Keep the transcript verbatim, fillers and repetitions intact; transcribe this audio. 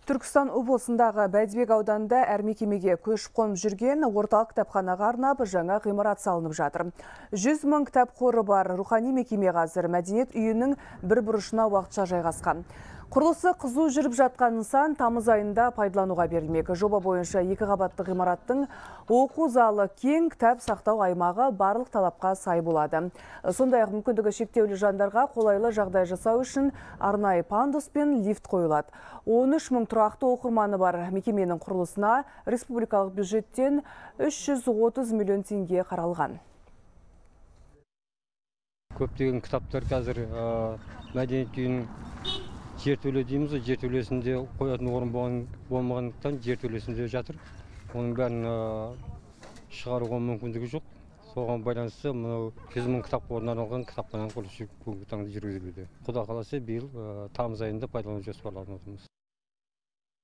Түркістан облысындағы Бәйдібек ауданында әр мекемеге көшіп қонып жүрген орталық кітапханаға арнап жаңа ғимарат салынып жатыр. жүз мың кітап қоры бар рухани мекеме қазір мәдениет үйінің бір бұрышына уақытша жайғасқан. Құрылысы қызу жүріп жатқан нысан тамыз айында пайдалануға берілмек. Жоба бойынша екі қабатты ғимараттың оқу залы кең, кітап сақтау аймағы барлық талапқа сай болады. Сондай-ақ мүмкіндігі шектеулі жандарға қолайлы жағдай жасау үшін арнайы пандус пен лифт қойылады. он үш мың тұрақты оқырманы бар мекеменің құрылысына республикалық бюджеттен үш жүз отыз миллион теңге қаралған. Көптеген кітаптар қазір мәдениет үйінің жертөле дейміз, жертөлесінде қоятын орын болмағандықтан жертөлесінде жатыр. Оның бәрін шығаруға мүмкіндігі жоқ. Соған байланысты жүз мың кітап қорына арналған кітапхананың құрылысы бүгінгі таңда жүргізілуде. Құда қаласа биыл тамыз айында пайдалану жоспарланып отырмыз.